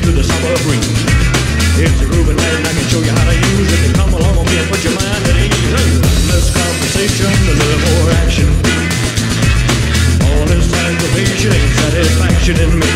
to the summer breeze. It's a grooving night and I can show you how to use it. Come along with me and put your mind at ease. Less conversation, a little more action. All this aggravation ain't satisfaction in me.